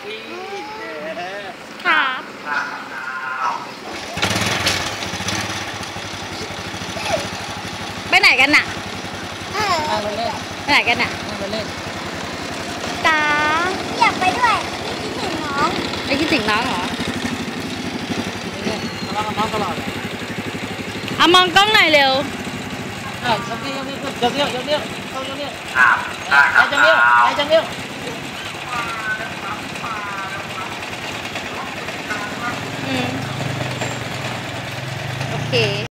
นี่ค่ะไปไหนกันน่ะนั่งรถเล่นไปไหนกันน่ะนั่งรถเล่นตาอยากไปด้วยคิดถึงน้องไม่คิดถึงน้องเหรอนี่ทะเลาะกับน้องตลอดเลยเอามองกล้องหน่อยเร็วยกนิ้วยกนิ้วเข้ายกนิ้วใจจังนิ้วใจจังนิ้วโอเค